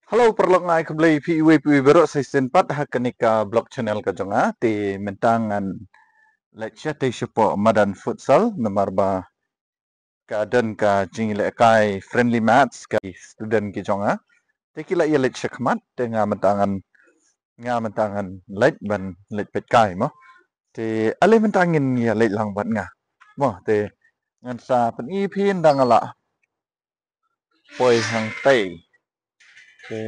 Halo, perlu ngai kembali PIW berok season 4 hakanika blog channel ka jonga ti mentangan lecture ti support madan futsal nomor ba kadan ka jingile kai friendly match ka student ki jonga ti kila ia lecture kmat ti nga mentangan lec ban lec pet kai mo ti ale mentangin ia lec lang ban nga mo ti ngan sa pen i pin dangala poi hang tai ti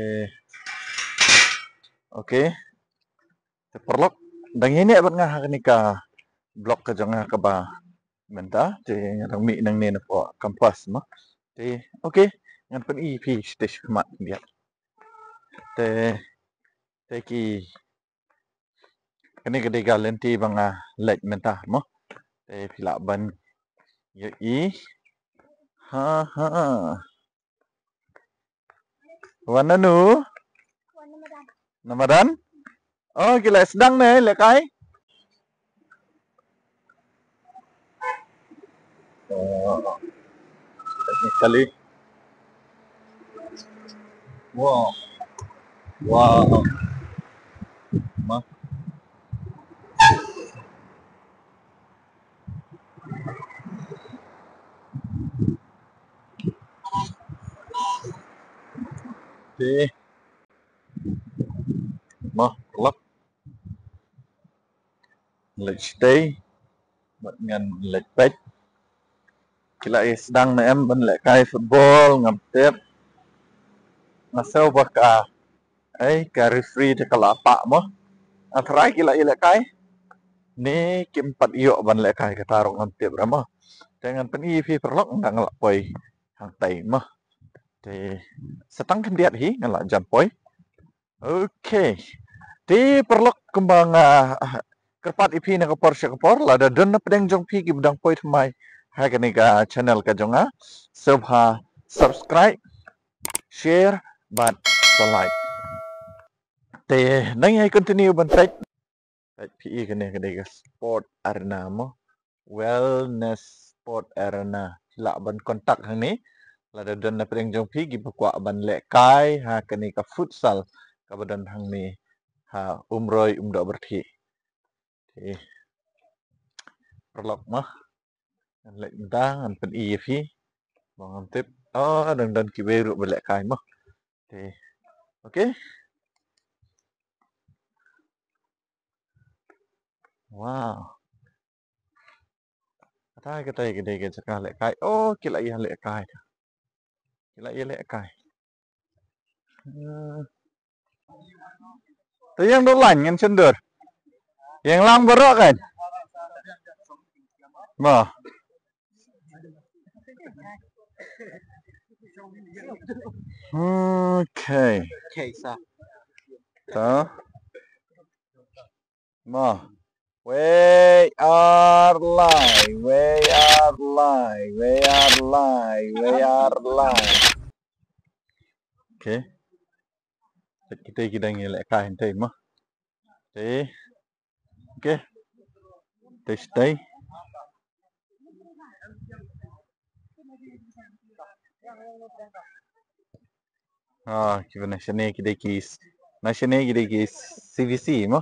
okay perlu dangine ban nga hakanika blog ka jonga ka ba menta ti ngang mi nang ne po kampas mo ti okay ngan pen EP stage kmat dia te ki kani gede galen ti banga lek menta mo te pila ban ye i ha wana nu namadan oh gila sedang ne lekai technically wow wow ma ti ma lak lek stay bat ngan lek pet kila sedang ne em ban lekai football ngam tep nasau baka ai ka referee te kala pa mo atrai kila lekai ni kimpat iyo ban lekai ka tarong ngam tep rama jangan pen EP perlok ndang la poi hang tai mo te setang kendiat hi ngala jam poi okay ti perlok kembang kerpat EP na kapor siya kapor lada don na pedeng jong pi gi bedang poi tmai ha kani ka channel ka jonga subha subscribe share but like te nang ai continue ban tek PE kani ka sport arena mo wellness sport arena la ban kontak hang ni lada don na pedeng jong pi gi bakwa ban le kai ha kani ka futsal ka badan hang ni ha umroi umdo berthi ti perlok mah lek dang an pen EP bang tip oh dan ki beru belek kai mah ti okay wow kata gede ke cakah lek kai oh kila ia lek kai tu yang dolan ngan sendur yang lang berok kan mah okay so mah we are live okay kita kidang lek kai entai mah ti okay stay kiba nasyane kidekis CVC mo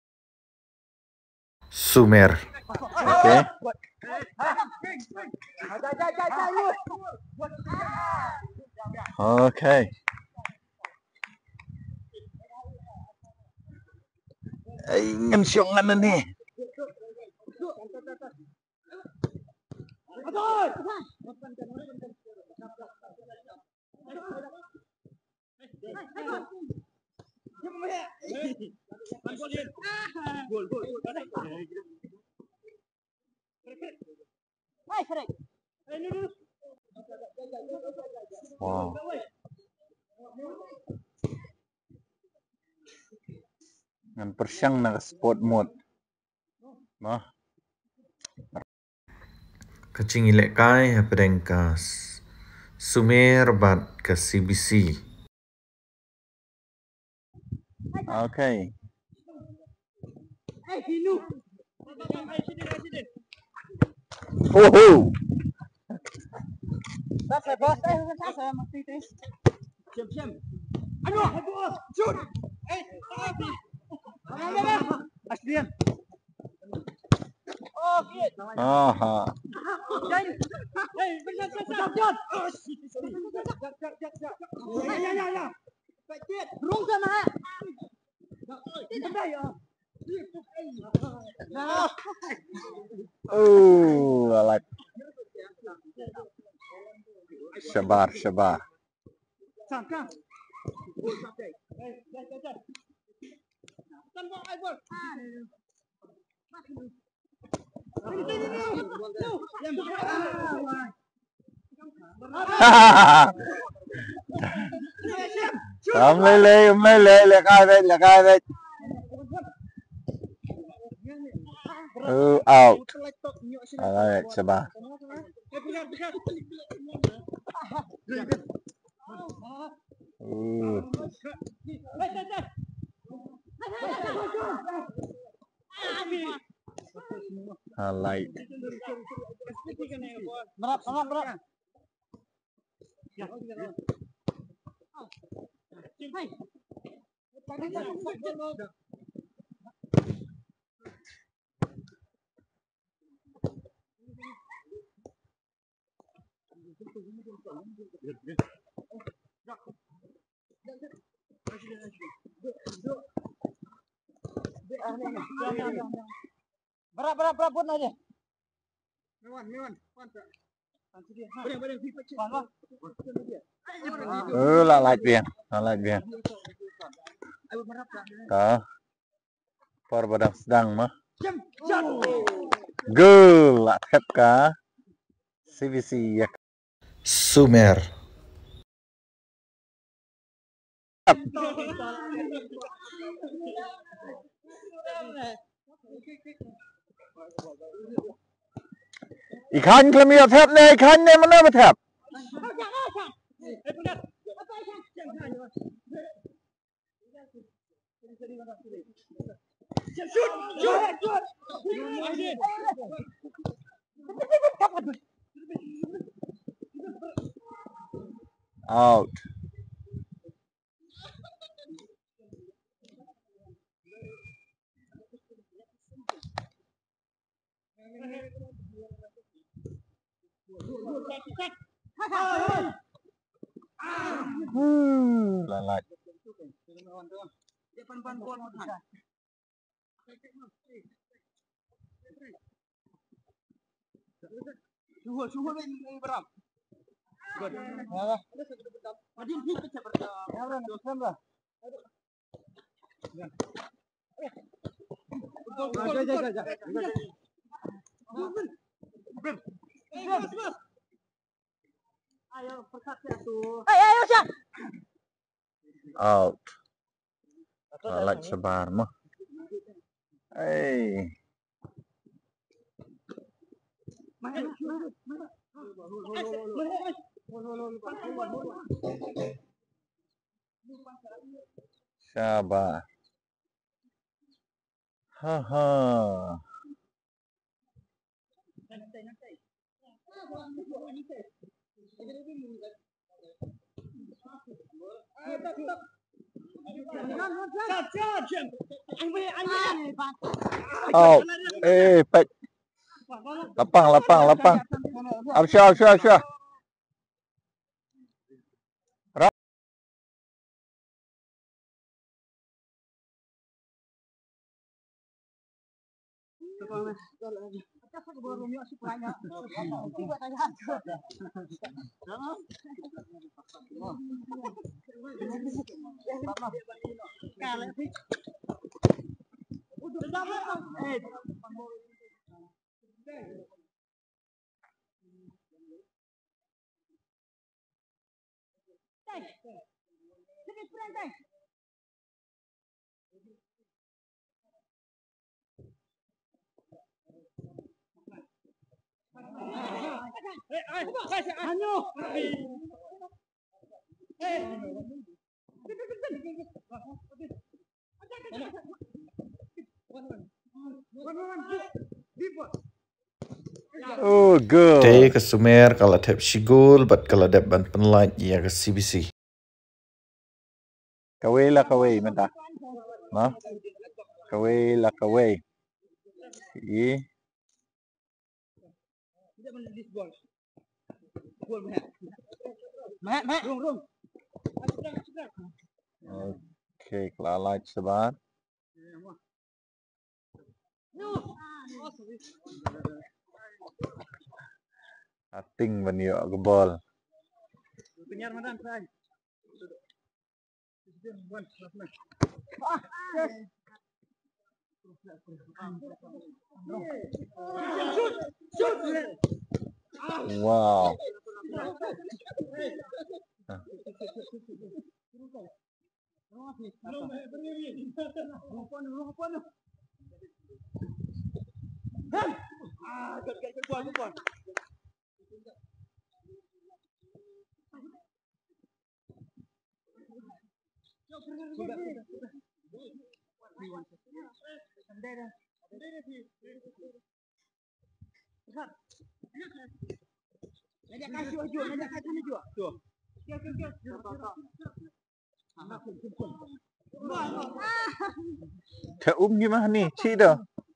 Sumer okay okay ay ngan syongan na ni wow ngan persyang na sport mode mah Kacing ilek kai hapedeng ka Sumer bat ke CBC. okay oh That's a boss. That's a Aha. I like. Shabar. Không lấy lẹ cai đây. Out. I like Shabar. I like. Berapa pun aja. Lại bien. Đó. Perbedaan sedang mah. Gol lah thép cá. CVC ya. Sumer. Ikan kami thép này, ikan này mana thép? Out. Lại. Suhu ini berapa? Good. Adin hit pecah berapa? Ayo persat tuh. Ayo Syah. Out. I like Shabar mah. Hey. Shabar. Ha. Out. Pek. Lapang. Absyah. Oh, good. Day ke Sumer kalau tep shigul, but kalau dep ban penlait ya ke CBC. Kaway la kaway man ta. No? Kaway la kaway. Sige. Okay, kelalait sebat. Ating banyo gebol. Penyar madan saya. Wow. Thế gimana nih? Cida.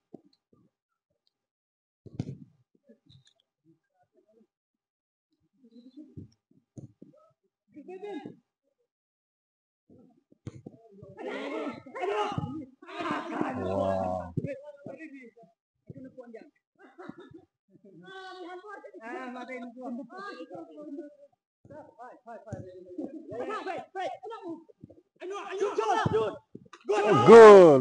Wow. Goal.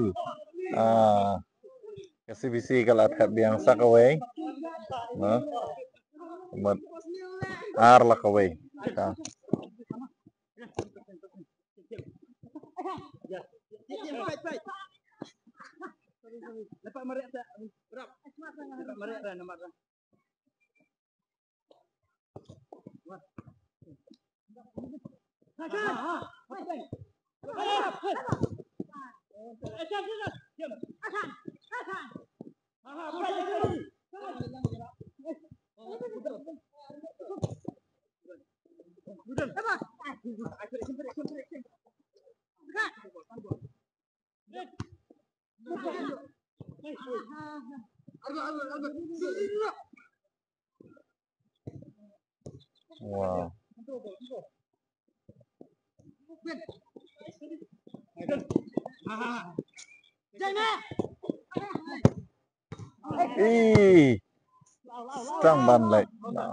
Kasi bisi kalat hat biang sak away. No? Mat ar la away. Dapat meriak tak? Berap. Dapat meriak dah nampak dah. Wow. Ih, stang ban lại.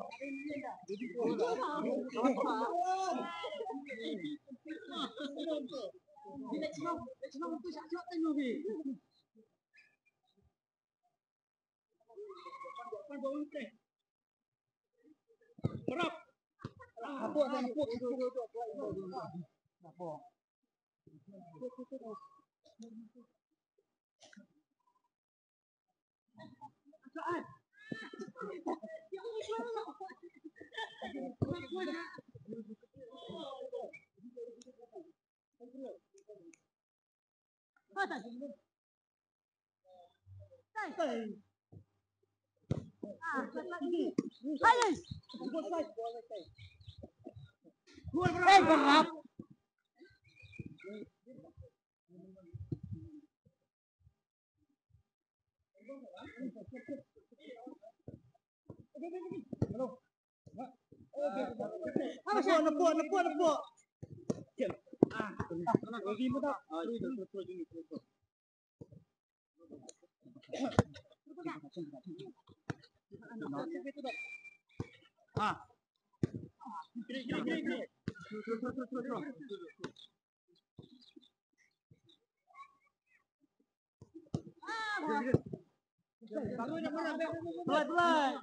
Nepuk. Pelan.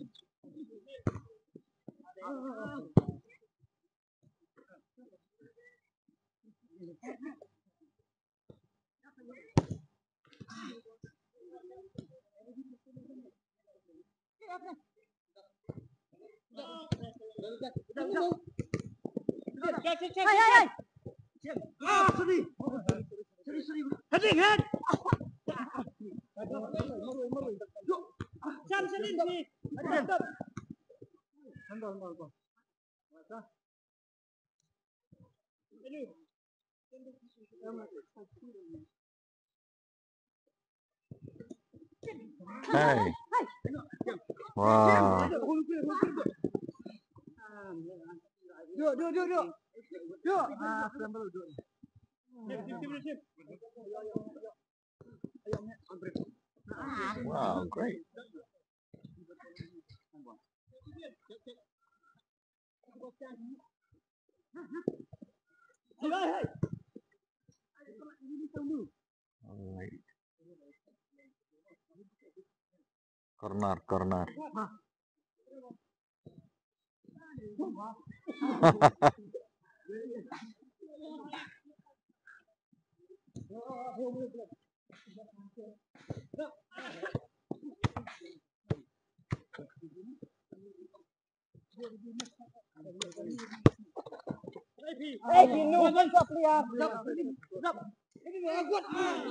Hai. Sorry. Heading head. Sam sini ni. Handal. Hey. Wow. Duduk. Duduk. Wow, great. Alright. Corner. Hey, no, stop lihat. Stop. Ini kuat.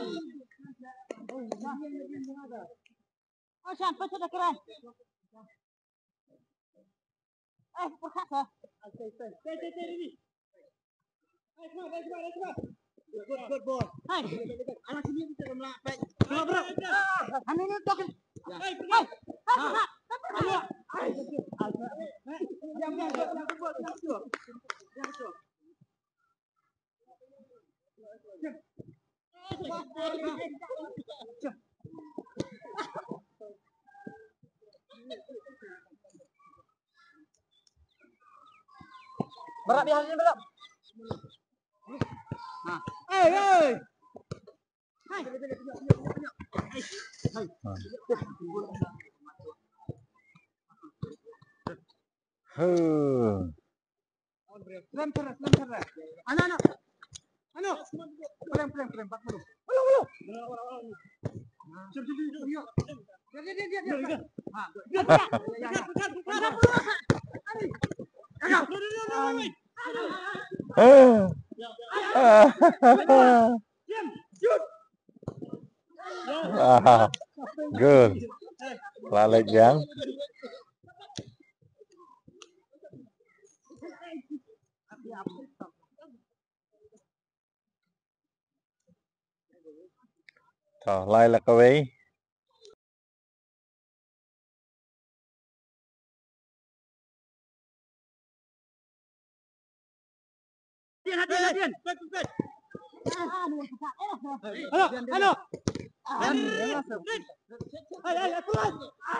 Oh, sampai sudah keren. Perkat ah. Good boy. Hai. Anak sini bisa melapek. Bro. Anu ni tok. Hai. Ayo. Jangan. Berat di hati belum? Nah. Hey. Hai. Lempar. Anak. Pelan. 40. Belum. Good. Lalek yang. Rồi, lai là quý vị. Hadian. Halo. Hai, keluar.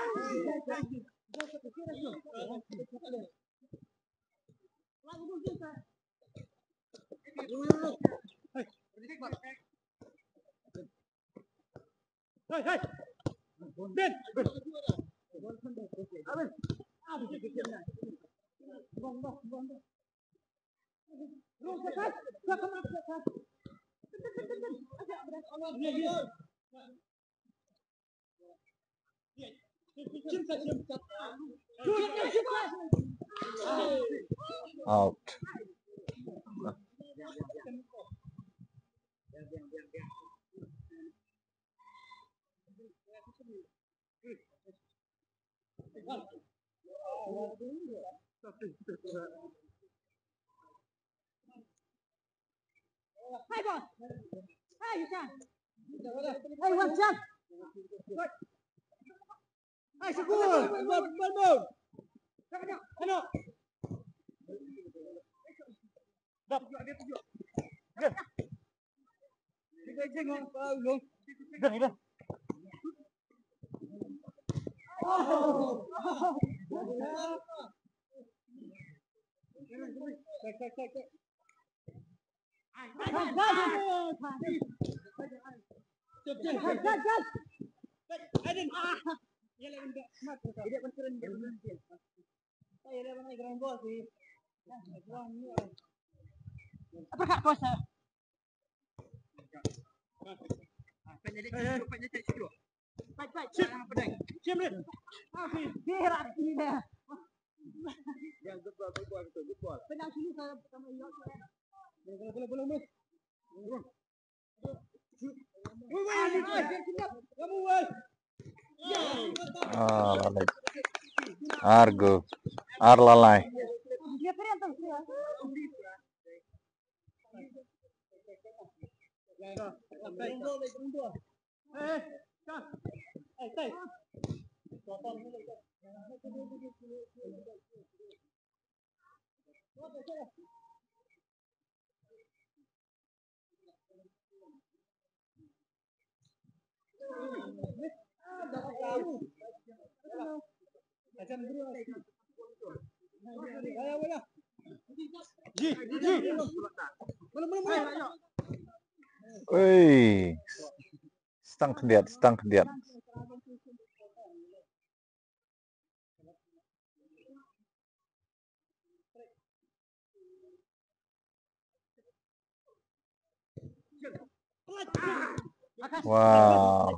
Hai. Ben. Out. Hai bos. Hai Yusan. Hai Wancan. Hai Syukur. Bon. Ano? Dap. Dia. Dia jengong kau lu. Dah. Oh. Cek. Perkat kuasa. Baik. Cium dia. Gerak ini dah. Yang betul. Penang sini saya pertama lihat. Boleh. Lalek. Argo. Lalai. Dia keren tu. Ui, stang kendiat. Wow.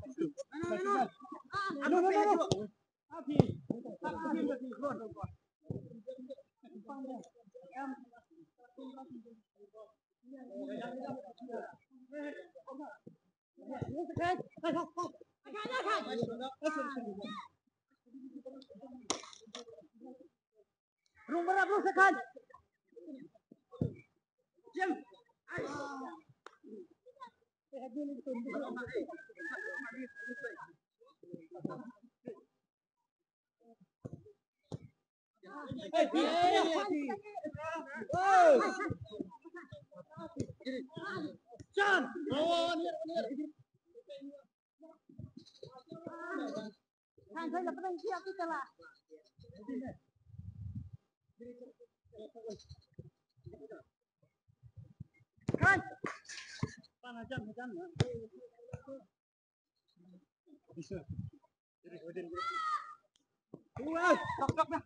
Rung berapa sekan? Jam. John. Kan saya nak pernah siap kita lah. Kan. Panah jam. Bisa. Wah, tok dah.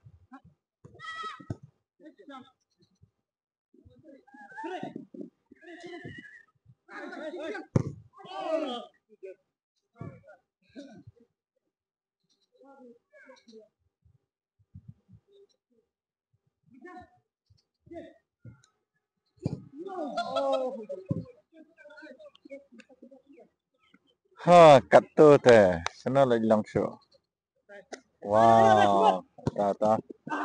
Ha, kat tu teh. Sana lagi langsung. Wow. Ta.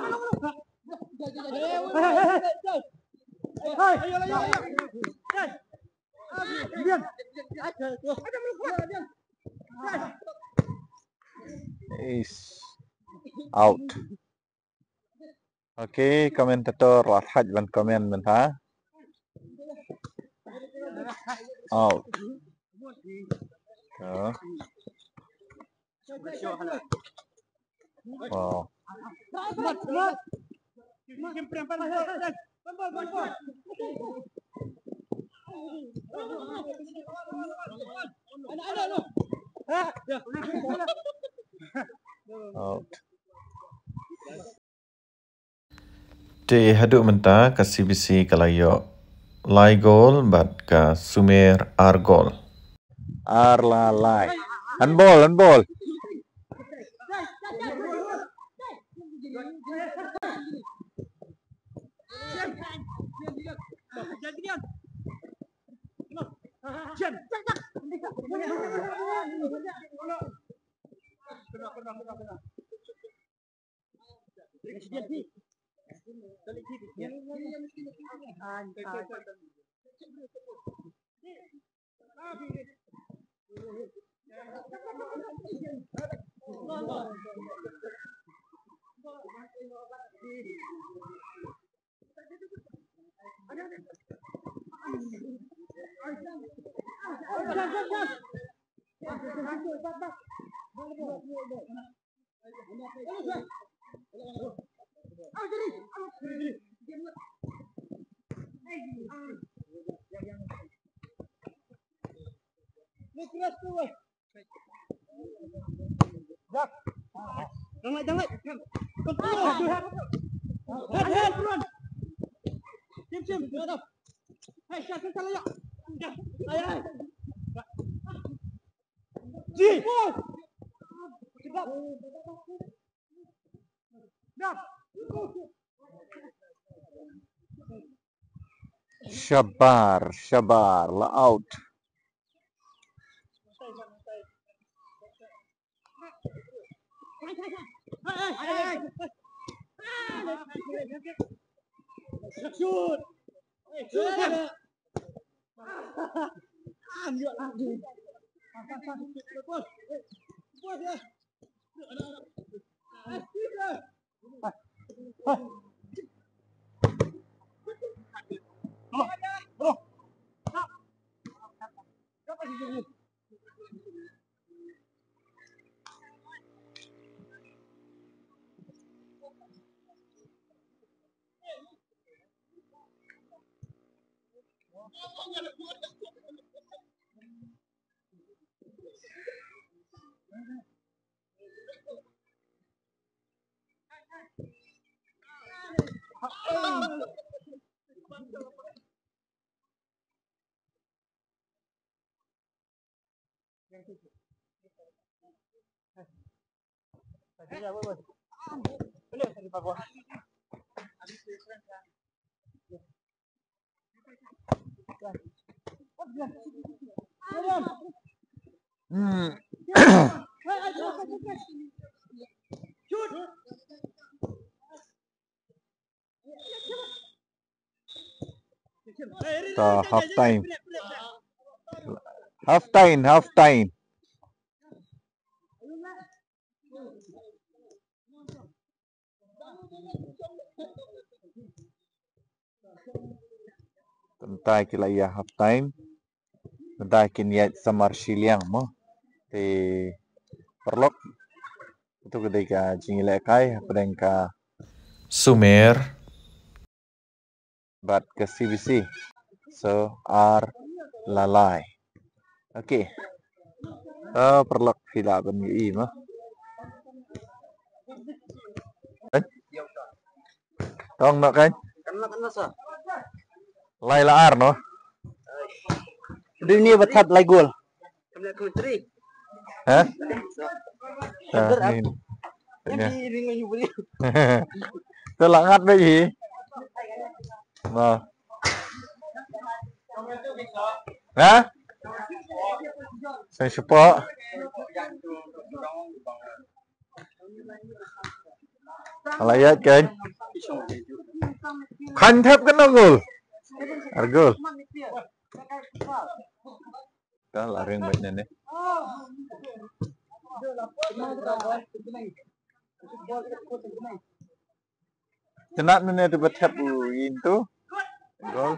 Is out. Okey, komentator Al-Haj ban komen mentah. Out. Wow. Out. Te haduk mentah ka CBC kalayo. Lai gol bat ka Sumer Argol. Arlalai. Handball. Jangan. Head, run. Sim. Hai, kita layak. Ayah. Ji. Sedap. Syabar, la out. Ambil lagi. Bos. Bos ya. Bro. Siapa sih? So half time. Half time. Half time. Tentang kita ya half time. Tentang kita samar siliang mo. Thì perlok itu ketika jingile kai pedengka Sumer bat ke CBC. So lalai. Okay. Perlok tidak bengi mah. Tong nak kan? Kan sa. Lai laar no. Ini betat lai gol. Kamla kutri. Hah? Ini. Ini. Ini ngayu beli. Tôi lặng ngắt với gì? Vâng. Hả? Saya support. Alayat kan? Khanh thép cái nó gul. Argul. Đó là riêng bệnh này. Senat mana tu bertap itu? Gol.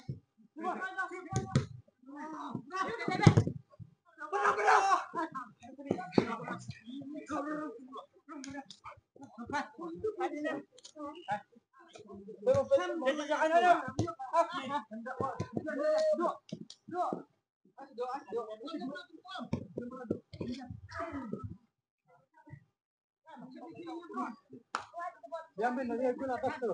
Diambil lagi aku nak tu.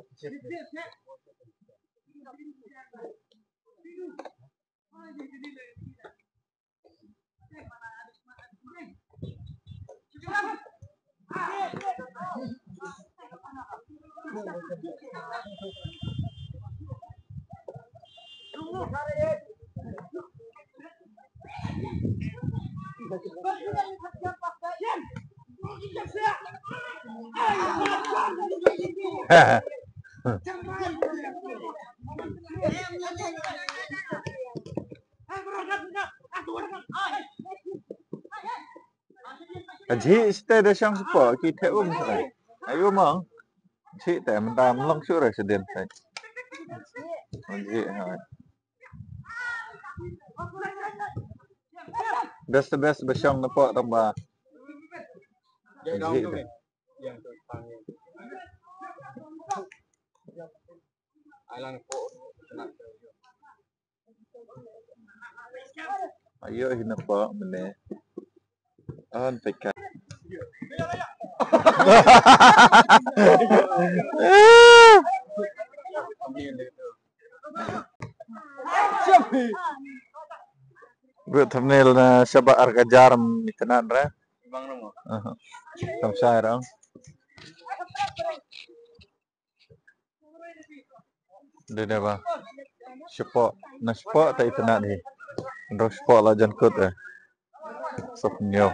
Chị stay để sang support khi theo rồi. Ayo mong. Chị tại mình ta long sure rồi sẽ đến đây. Chị hỏi. Best besong nampak tambah. Chị. Ayo hinapa mene. An peka. Buat thumbnail na Sabah Argajar mitanan ra. Bang namo. Kam sai rong. Dia ba. Support na support ta itanan ni. Ndo support la jan kut eh. Sop nyo.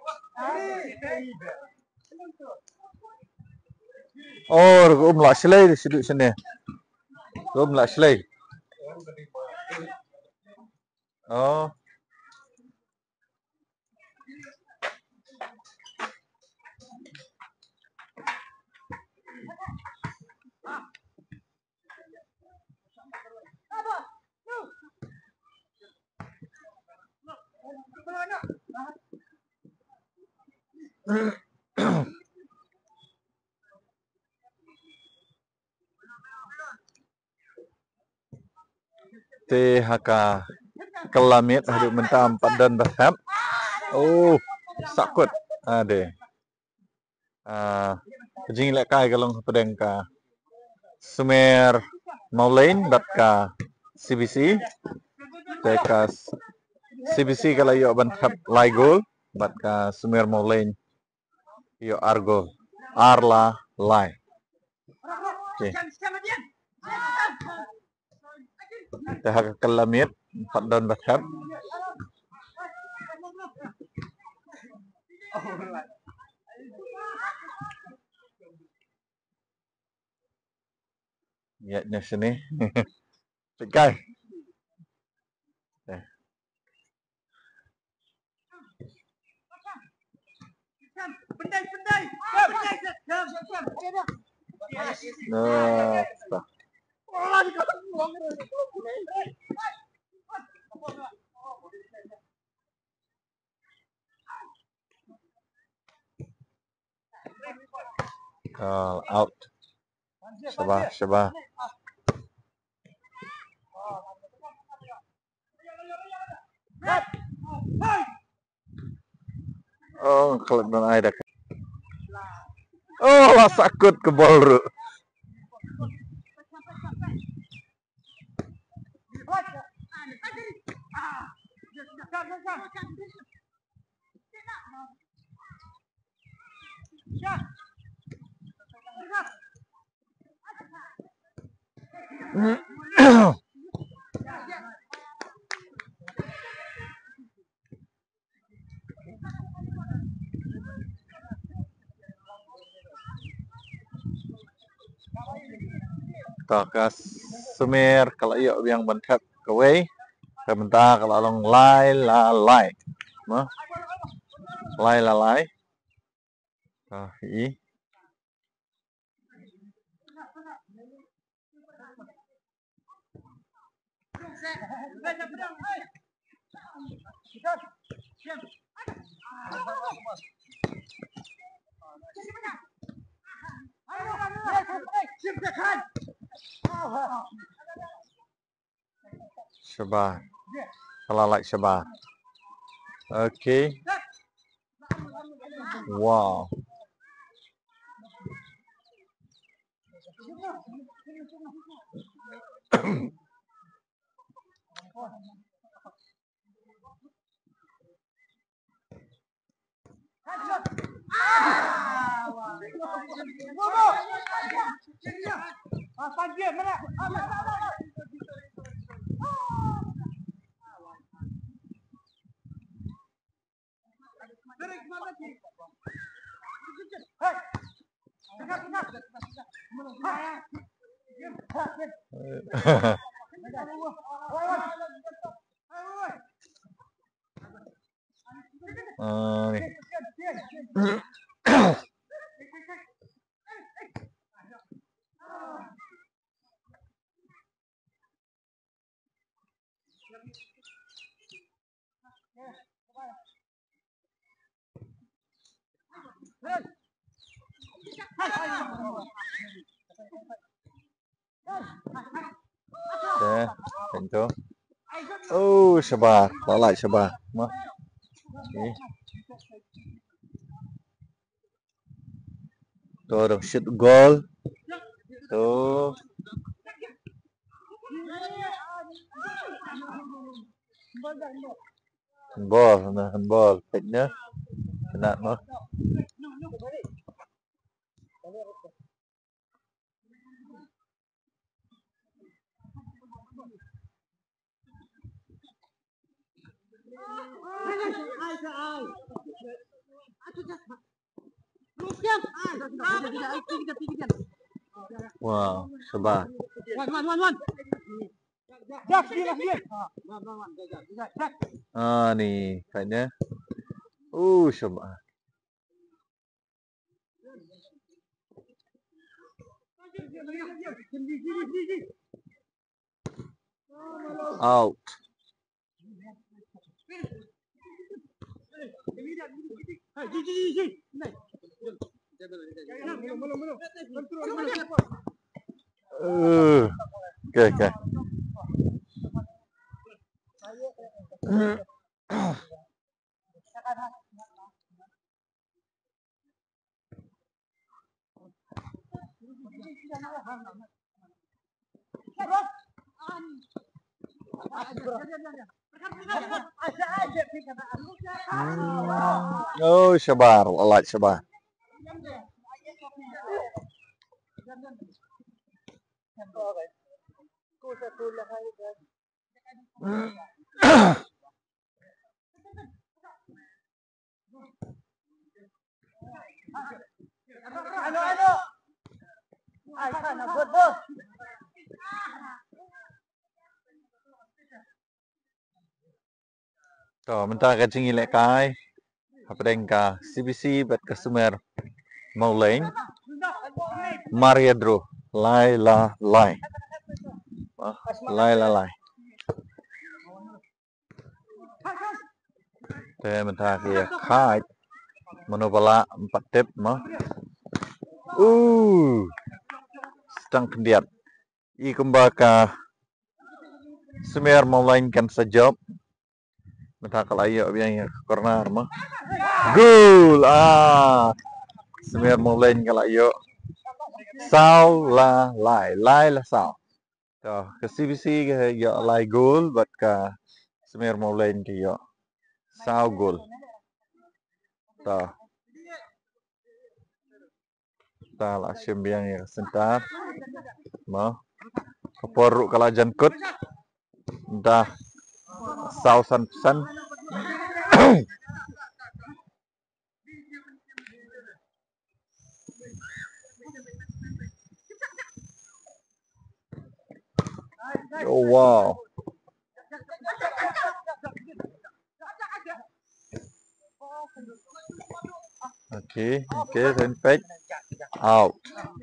Oh, lại slay di situ sini. Lại slay. Oh, THK Kelamit hidup mentam padan berhab. Oh, sakut. Ade. Jing lek kai kalong pedeng ka Sumer Maulain dat ka CBC. Tekas CBC kalau yo banthap Laigol bat ka Sumer Maulain yo Argo Arla Lai. Okay. THK Kelamit padan berhab. Ya, di sini. Tegai. Out. Sabah. Oh, klub dan air dah. Oh, lah sakut ke bol ru. Takas Sumer kalau iyo yang banthap kawai. Sebentar kalau long lai la lai. Mah. Lai la lai. I. Sabah. Kalau like Sabah. Okay. Wow. Tentu. Oh, Sabah. Kalau like Sabah. Mah. Okay. Tuh, dong shoot goal. Tuh. Handball. Pitnya. Kena mah. Wow, Sabah. Nih, kayaknya. Sabah. Out. Hai, ji. Nai. Belum. Okay. Oh, Shabar. I like Shabar. Ano. Ai, sana, bot. Rồi, mình ta cái chuyện lệ cái học đánh cả CBC bật cả Sumer mau lên Mariadro lai lai thế mình ta kia khai monopala 4 tip mah stang kendiat I kembaka Sumer mau lain kan sejauh mình ta kalau ayo biang corner mah goal Sumer mau lain kalau ayo sao lai là sao rồi cái CBC cái giờ lai goal bật cả Sumer mau lain cái giờ sao goal rồi ta là xem biang ya sebentar mah keporuk kalau jangkut dah sao san oh wow okay then back out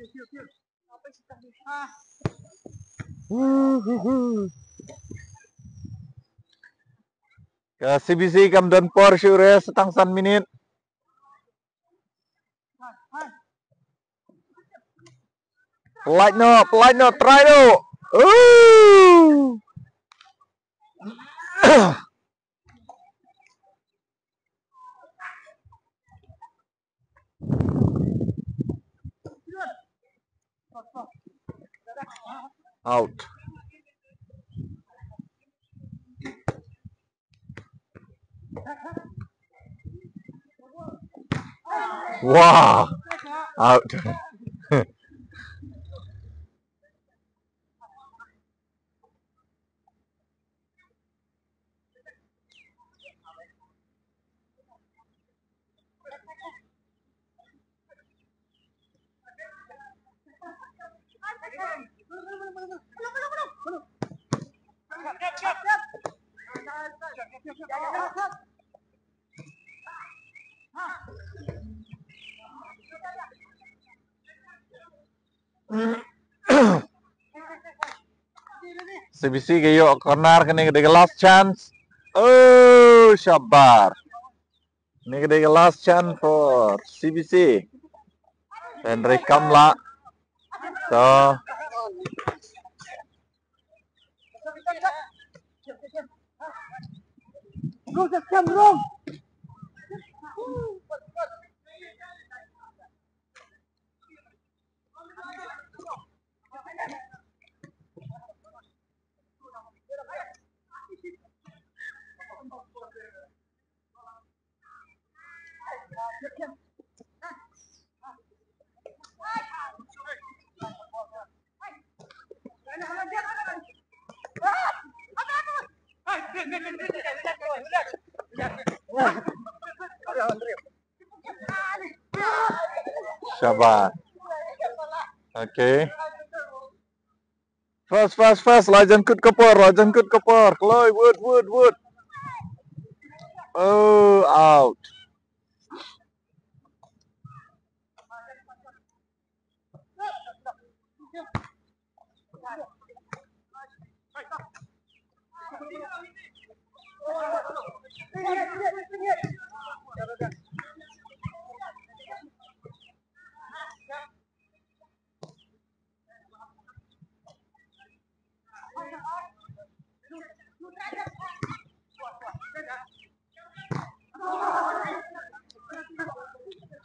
ke CBC Camden Port sure setang san minit Pelaj no try no out wow out CBC kayo corner kini the last chance Shabar ini the last chance for CBC dan rekam lah so Bro. Shabar okay fast Rajan kut kapor Chloe wood out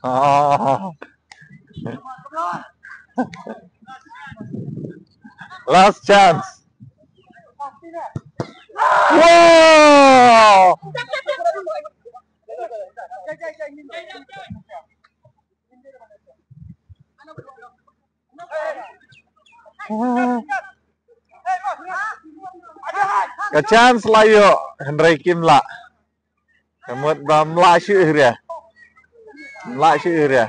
Last chance. Wow. Cái chance là yo Henry Kim lạ. Một bấm lại chữ rìa. Lại chữ rìa.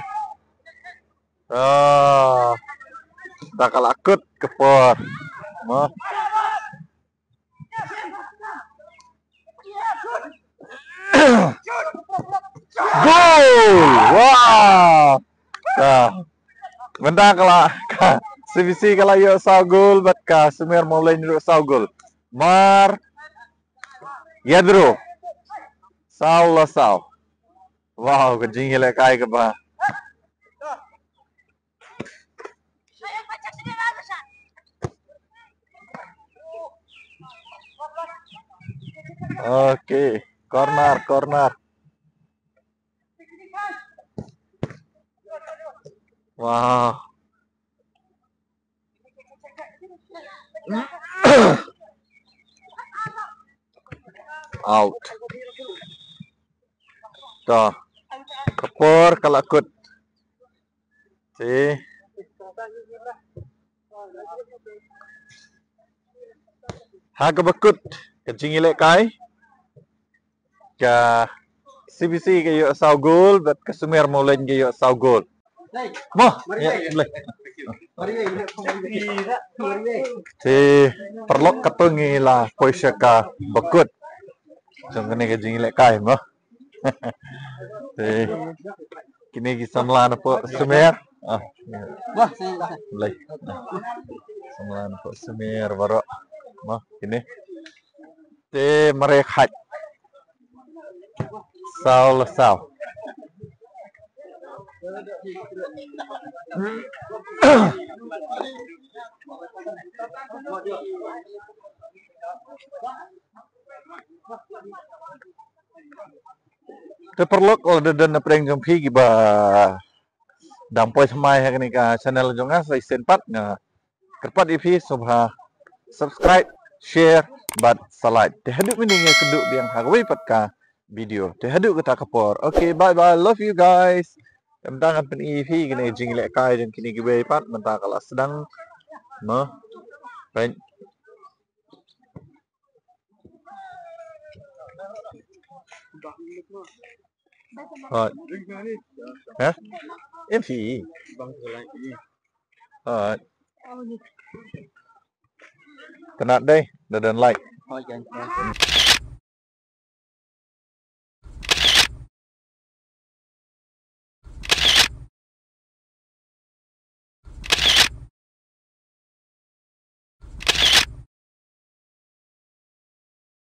Tak kalakut kepor. Mo. Goal! Wow! Benda kalau CVC kalau yo sau goal bat ka Sumer mulai nyuruk sau goal. Mar Yadro. Sau la sau. Wow, kejing hilai kai ke ba. Okay, corner. Wow. Out. Dah. Kepor kalakut. Si. Haga bakut. Kecing ilek kai. Ka CBC ke yo sau gol, bat ke Sumer Molen ke yo sau gol. Moh, ya boleh. Si perlok ketungi lah poisya ka bakut. Jangan ni kecing ilek kai moh. Si kini kisah melan apa Sumer. Wah, saya Boleh. Melan apa Sumer baru. Moh, kini. Si mereka Sau là sau. Terperlok kalau dan prank jompi giba dampoi semai hak ni ka channel jonga sai senpat nga kerpat IP subha subscribe share bat salai tehaduk miningnya keduk biang hagwai pat ka video tehaduk kita kapor. Okay, bye bye, love you guys. Tentang pen EP kini jinglek kai dan kini gibai pat mentang kalau sedang no right. Rồi. Hả? Em phỉ. Rồi. Kenapa đây? Dan like.